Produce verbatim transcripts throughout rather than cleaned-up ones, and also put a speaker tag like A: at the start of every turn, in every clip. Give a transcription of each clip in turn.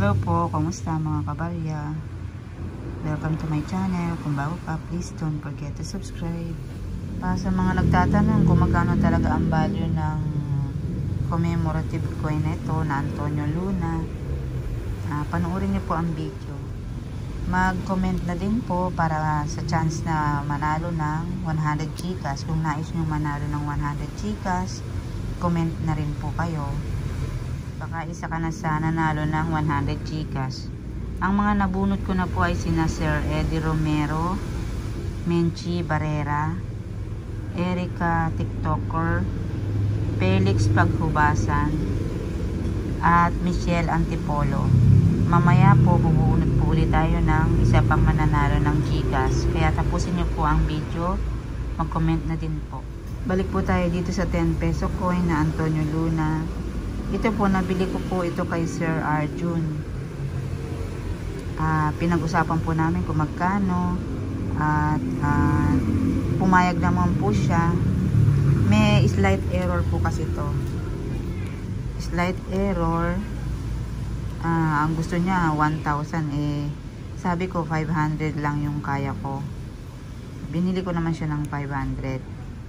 A: Hello po, kamusta mga kabarya? Welcome to my channel. Kung bago pa, please don't forget to subscribe. Para sa mga nagtatanong kung magkano talaga ang value ng commemorative coin na ito na Antonio Luna, uh, panoorin niyo po ang video. Mag-comment na din po para sa chance na manalo ng one hundred Gcash. Kung nais nyo manalo ng one hundred Gcash, comment na rin po kayo. Baka isa ka na sa nanalo ng one hundred Gcash. Ang mga nabunot ko na po ay sina Sir Eddie Romero, Menchi Barrera, Erica TikToker, Felix Paghubasan, at Michelle Antipolo. Mamaya po bubunot po ulit tayo ng isa pang mananalo ng Gcash. Kaya tapusin nyo po ang video, mag-comment na din po. Balik po tayo dito sa ten peso coin na Antonio Luna. Ito po, nabili ko po ito kay Sir Arjun. Uh, pinag-usapan po namin kung magkano. At uh, pumayag naman po siya. May slight error po kasi ito. Slight error. Uh, ang gusto niya one thousand. Eh, sabi ko five hundred lang yung kaya ko. Binili ko naman siya ng five hundred.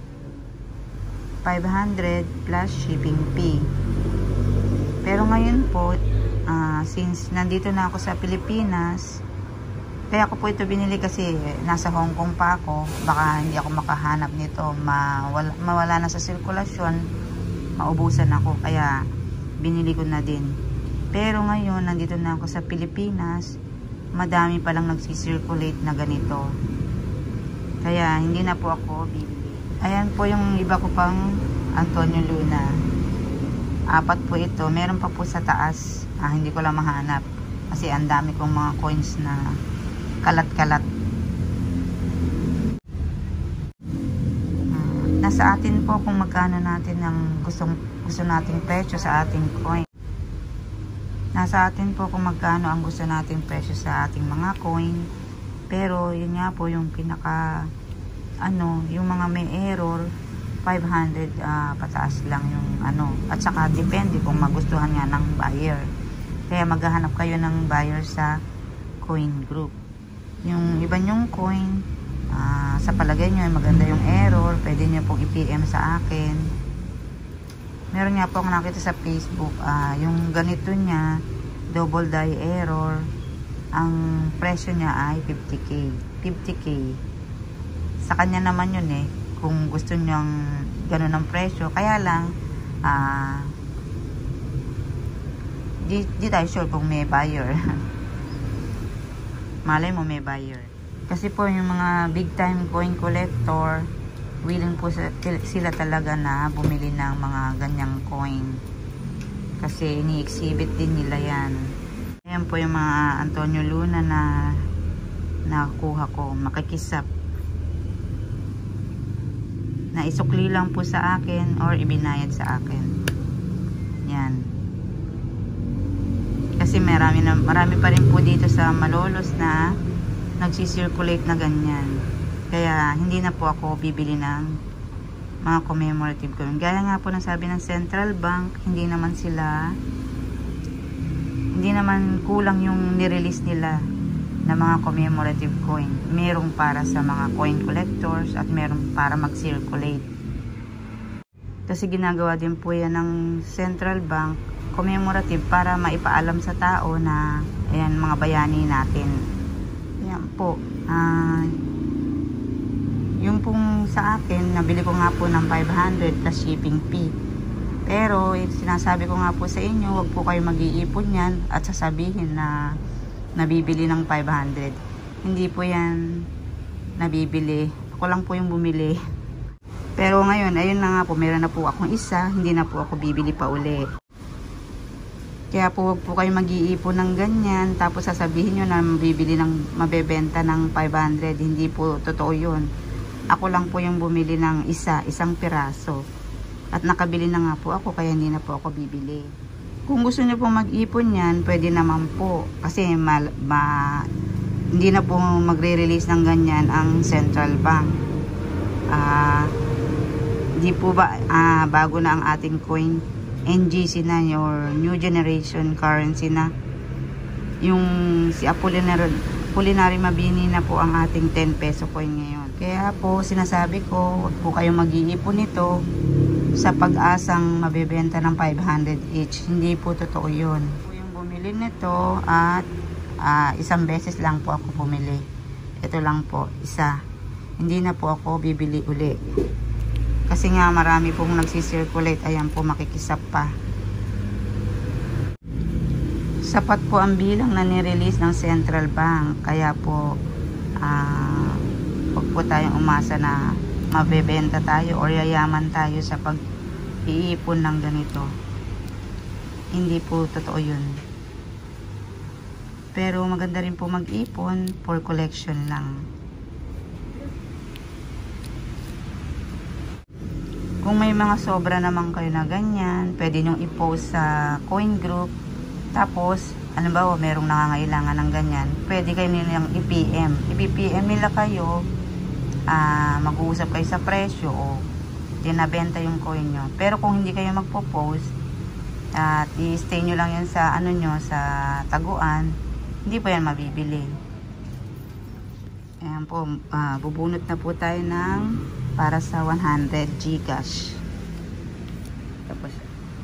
A: five hundred plus shipping fee. Pero ngayon po, uh, since nandito na ako sa Pilipinas, kaya ko po ito binili kasi nasa Hong Kong pa ako. Baka hindi ako makahanap nito, mawala, mawala na sa sirkulasyon, maubusan ako. Kaya binili ko na din. Pero ngayon, nandito na ako sa Pilipinas, madami palang nagsisirculate na ganito. Kaya hindi na po ako bibili. Ayan po yung iba ko pang Antonio Luna. Apat po ito. Meron pa po sa taas. Ah, hindi ko lang mahanap. Kasi ang dami kong mga coins na kalat-kalat. Ah, nasa atin po kung magkano natin ang gusto, gusto nating presyo sa ating coin. Nasa atin po kung magkano ang gusto nating presyo sa ating mga coin. Pero yun nga po yung pinaka ano, yung mga may error, five hundred uh, pataas lang yung ano. At saka depende kung magustuhan nga ng buyer. Kaya maghahanap kayo ng buyer sa coin group. Yung iba nyong coin, uh, sa palagay nyo ay maganda yung error, pwede nyo pong i-P M sa akin. Meron nga po akong nakita sa Facebook, uh, yung ganito nya, double die error, ang presyo niya ay fifty K. fifty K. Sa kanya naman yun eh, kung gusto nyong ganun ang presyo. Kaya lang, ah, uh, di, di tayo sure kung may buyer. Malay mo may buyer. Kasi po yung mga big time coin collector, willing po sila talaga na bumili ng mga ganyang coin. Kasi ini-exhibit din nila yan. Ayan po yung mga Antonio Luna na nakuha ko, makikisap. Na isukli lang po sa akin or ibinayad sa akin. Yan. Kasi marami, na, marami pa rin po dito sa Malolos na nagsisirculate na ganyan. Kaya hindi na po ako bibili ng mga commemorative coin. Gaya nga po ng sabi ng Central Bank, hindi naman sila, hindi naman kulang yung nirelease nila na mga commemorative coin. Merong para sa mga coin collectors at merong para mag-circulate. Kasi ginagawa din po yan ng Central Bank, commemorative, para maipaalam sa tao na ayan, mga bayani natin. Ayan po. Uh, yung pong sa akin, nabili ko nga po ng five hundred plus shipping fee. Pero eh, sinasabi ko nga po sa inyo, wag po kayo mag-iipon yan at sasabihin na nabibili ng five hundred. Hindi po yan nabibili. Ako lang po yung bumili. Pero ngayon, ayun na nga po, meron na po akong isa, hindi na po ako bibili pa uli. Kaya po wag po kayo mag-iipon ng ganyan, tapos sasabihin nyo na mabibili ng, mabebenta ng five hundred. Hindi po totoo yun. Ako lang po yung bumili ng isa, isang piraso. At nakabili na nga po ako, kaya hindi na po ako bibili. Kung gusto niyo pong mag-ipon yan, pwede naman po. Kasi mal, ma, hindi na po magre-release ng ganyan ang Central Bank. Ah, uh, di po ba, uh, bago na ang ating coin, N G C na, your new generation currency na. yung si Apolinar Apolinary Mabini na po ang ating ten peso coin ngayon. Kaya po sinasabi ko, huwag po kayong mag-iipon nito sa pag-asang mabebenta ng five hundred each. Hindi po totoo yun. Yung bumili nito at uh, isang beses lang po ako bumili. Ito lang po, isa. Hindi na po ako bibili uli. Kasi nga marami pong nagsisirculate. Ayan po, makikisap pa. Sapat po ang bilang na nirelease ng Central Bank. Kaya po, uh, huwag po tayong umasa na mabebenta tayo o yayaman tayo sa pag-iipon ng ganito. Hindi po totoo yun. Pero maganda rin po mag-ipon for collection lang. Kung may mga sobra naman kayo na ganyan, pwede nyo i-post sa coin group. Tapos, ano ba, merong nangangailangan ng ganyan, pwede kayo nilang i-P M. I-P M nila kayo, uh, mag-uusap kayo sa presyo o tinabenta yung coin nyo. Pero kung hindi kayo magpo-post, at uh, i-stay nyo lang yan sa, ano nyo, sa taguan, hindi po yan mabibili. Ayan po, uh, bubunot na po tayo ng para sa one hundred Gcash. Tapos,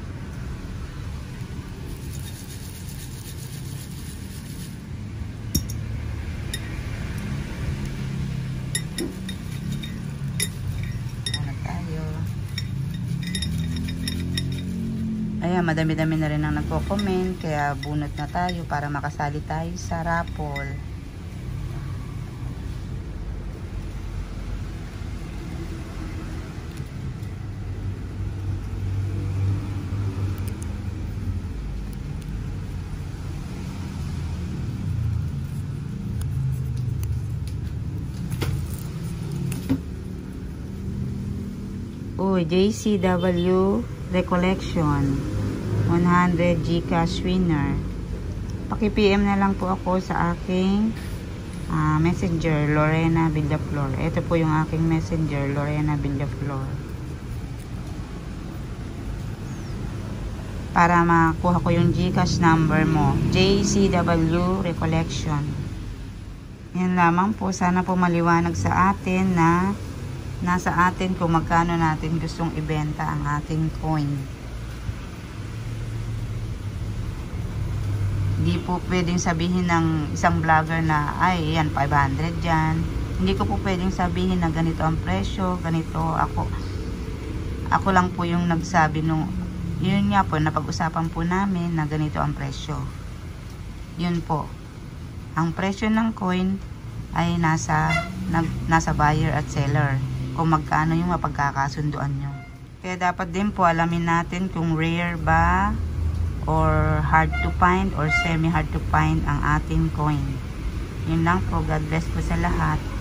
A: ayan, madami-dami na rin ang nagko-comment, kaya bunot na tayo para makasali tayo sa raffle. Uy, J C W Recollection one hundred Gcash winner. Paki-P M na lang po ako sa aking uh, messenger, Lorena Villaflor. Ito po yung aking messenger, Lorena Villaflor. Para makuha ko yung Gcash number mo, J C W Recollection. Yan lamang po. Sana po maliwanag sa atin na nasa atin kung magkano natin gustong ibenta ang ating coin. Hindi po pwedeng sabihin ng isang vlogger na ay yan five hundred dyan. Hindi ko po pwedeng sabihin na ganito ang presyo, ganito. Ako ako lang po yung nagsabi nung, yun nga po, napag-usapan po namin na ganito ang presyo. Yun po, ang presyo ng coin ay nasa nag, nasa buyer at seller, kung magkano yung mapagkakasunduan nyo. Kaya dapat din po alamin natin kung rare ba or hard to find or semi hard to find ang ating coin. Yun lang po. God bless po sa lahat.